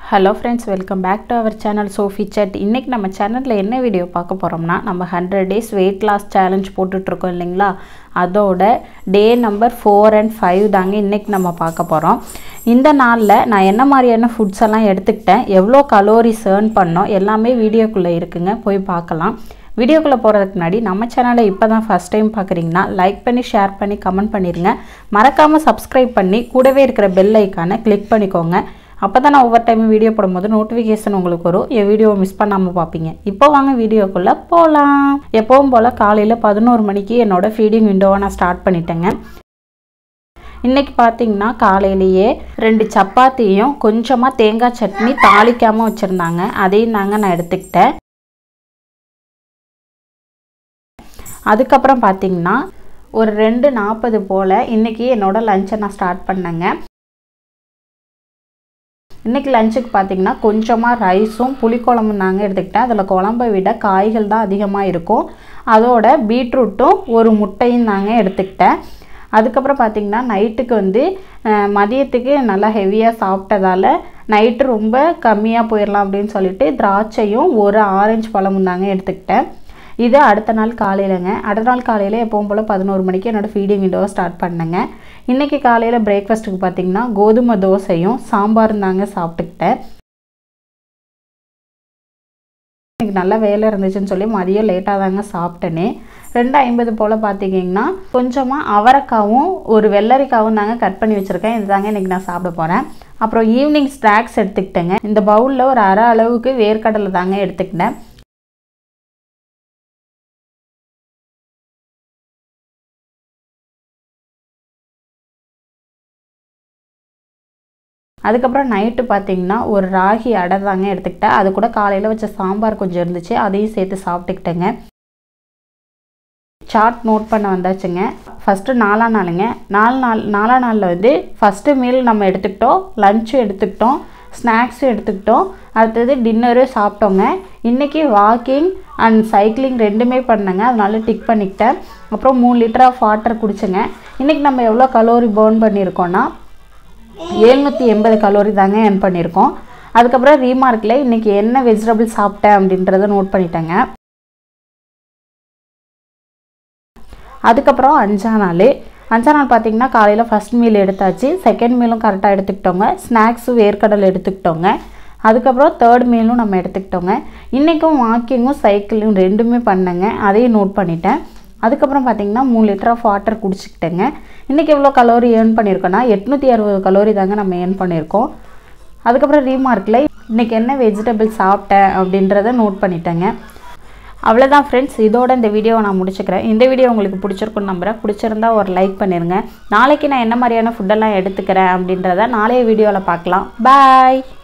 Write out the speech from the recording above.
Hello friends, welcome back to our channel Sophie Chat. இன்னைக்கு நம்ம சேனல்ல என்ன வீடியோ பார்க்க போறோம்னா நம்ம 100 days weight loss challenge போட்டுட்டு இருக்கோம் இல்லீங்களா அதோட டே நம்பர் 4 and 5 தாங்க இன்னைக்கு நம்ம பார்க்க போறோம். இந்த நாள்ல நான் என்ன மாதிரியான ஃபுட்ஸ் எல்லாம் எடுத்துக்கிட்டேன் எவ்வளவு கலோரிஸ் earn பண்ணோம் எல்லாமே வீடியோக்குள்ள இருக்குங்க போய் பார்க்கலாம். வீடியோக்குள்ள போறதுக்கு முன்னாடி நம்ம சேனலை இப்போதான் ஃபர்ஸ்ட் டைம் பார்க்கறீங்கன்னா லைக் பண்ணி ஷேர் பண்ணி கமெண்ட் பண்ணிருங்க. மறக்காம Subscribe பண்ணி கூடவே இருக்கிற பெல் ஐகானை கிளிக் பண்ணிக்கோங்க. அப்பதான் நான் ஒவ்வொரு டைம் வீடியோ போடும்போது நோட்டிஃபிகேஷன் உங்களுக்கு வரும். இந்த வீடியோவை மிஸ் பண்ணாம பாப்பீங்க. இப்போ வாங்க வீடியோக்குள்ள போலாம். எப்பவும் போல காலையில 11 மணிக்கு என்னோட ஃபீடிங் விண்டோவை நான் ஸ்டார்ட் பண்ணிட்டேங்க. இன்னைக்கு பாத்தீங்கன்னா காலையிலேயே 2 சப்பாத்தியும் கொஞ்சமா தேங்காய் சட்னி தாளிக்காம வச்சிருந்தாங்க. அதையும் நான் எடுத்துக்கிட்டேன். அதுக்கப்புறம் பாத்தீங்கன்னா ஒரு 2:40 போல இன்னைக்கு என்னோட லஞ்சை நான் ஸ்டார்ட் பண்ணேங்க. இன்னைக்கு லஞ்சுக்கு பாத்தீங்கன்னா கொஞ்சமா ரைஸும் புளிக்குழம்பும் நாங்க எடுத்துக்கிட்டேன். அதுல குழம்பை விட காய்கள் தான் அதிகமா இருக்கும். அதோட பீட்ரூட்டும் ஒரு முட்டையும் நாங்க எடுத்துக்கிட்டேன். அதுக்கப்புறம் பாத்தீங்கன்னா நைட்டுக்கு மதியத்துக்கு நல்லா ஹெவியா சாப்பிட்டதால நைட் ரொம்ப கம்மியா போயிரலாம் அப்படினு சொல்லிட்டு திராட்சையும் ஒரு ஆரஞ்சு பழமும் நாங்க எடுத்துக்கிட்டேன். இது அடுத்த நாள் காலையிலங்க. அடுத்த நாள் காலையில எப்பவும் போல 11 மணிக்கு என்னோட ஃபீடிங் விண்டோவை ஸ்டார்ட் பண்ணேங்க. இன்னைக்கு காலையில பிரேக்ஃபாஸ்ட்க்கு பாத்தீங்கன்னா கோதுமை தோசையும் சாம்பாரும் தாங்க சாப்பிட்டுக்கிட்டேன். எனக்கு நல்ல வேலை இருந்துச்சுன்னு சொல்லி மதியம் லேட்டா தாங்க சாப்பிட்டேனே. 2:50 போல பாத்தீங்கன்னா கொஞ்சமா அவரைக்காவும் ஒரு வெள்ளரிக்காவும் தாங்க கட் பண்ணி வச்சிருக்கேன். இதுதாங்க இன்னைக்கு நான் சாப்பிட போறேன். அப்புறம் ஈவினிங் ஸ்நாக்ஸ் எடுத்துக்கிட்டேங்க. இந்த பவுல்ல ஒரு அரை அளவுக்கு வேர்க்கடலை தாங்க எடுத்துக்கிட்டேன். அதுக்கப்புறம் நைட்டு பாத்தீங்கன்னா ஒரு ராகி அடை தாங்க எடுத்துக்கிட்டேன். அது கூட காலையில வச்ச சாம்பார் கொஞ்சம் இருந்துச்சு. அதையும் சேர்த்து சாப்பிட்டுக்கிட்டேங்க. சார்ட் நோட் பண்ண வந்தாச்சுங்க. ஃபர்ஸ்ட் 4 நாளுங்க. 4 நாள்ல ஃபர்ஸ்ட் மீல் நம்ம எடுத்துக்கிட்டோம், லஞ்ச் எடுத்துக்கிட்டோம், ஸ்நாக்ஸ் எடுத்துக்கிட்டோம், அடுத்தது டின்னர் சாப்பிட்டோங்க. இன்னைக்கு வாக்கிங் அண்ட் சைக்கிளிங் ரெண்டுமே பண்ணேங்க. அதனால டிக் பண்ணிக்கிட்டேன். அப்புறம் 3 லிட்டர் ஆஃப் வாட்டர் குடிச்சேங்க. இன்னைக்கு நம்ம எவ்வளவு கலோரி பர்ன் பண்ணியிருக்கோம்னா 780 கலோரி தாங்க earn பண்ணியிருக்கோம். அதுக்கப்புறம் ரீமார்க்ல இன்னைக்கு என்ன வெஜிடபிள் சாப்பிட்டேன் அப்படின்றத நோட் பண்ணிட்டேங்க. அதுக்கப்புறம் 5ஆம் நாள் பார்த்தீங்கன்னா காலையில் ஃபர்ஸ்ட் மீல் எடுத்தாச்சு. செகண்ட் மீலும் கரெக்டாக எடுத்துக்கிட்டோங்க. ஸ்நாக்ஸும் வேர்க்கடலை எடுத்துக்கிட்டோங்க. அதுக்கப்புறம் தேர்ட் மீலும் நம்ம எடுத்துக்கிட்டோங்க. இன்றைக்கும் வாக்கிங்கும் சைக்கிளும் ரெண்டுமே பண்ணேங்க. அதையும் நோட் பண்ணிட்டேன். அதுக்கப்புறம் பார்த்தீங்கன்னா 3 லிட்டர் ஆஃப் வாட்டர் குடிச்சிக்கிட்டேங்க. இன்றைக்கி எவ்வளோ கலோரி ஏர்ன் பண்ணியிருக்கோன்னா 860 கலோரி தாங்க நம்ம ஏர்ன் பண்ணியிருக்கோம். அதுக்கப்புறம் ரீமார்க்கில் இன்றைக்கி என்ன வெஜிடபிள் சாப்பிட்டேன் அப்படின்றத நோட் பண்ணிட்டேங்க. அவ்வளோதான் ஃப்ரெண்ட்ஸ், இதோட இந்த வீடியோவை நான் முடிச்சுக்கிறேன். இந்த வீடியோ உங்களுக்கு பிடிச்சிருக்குன்னு நம்புகிறேன். பிடிச்சிருந்தா ஒரு லைக் பண்ணிடுங்க. நாளைக்கு நான் என்ன மாதிரியான ஃபுட்டெல்லாம் எடுத்துக்கிறேன் அப்படின்றத நாளைய வீடியோவில் பார்க்கலாம். பாய்.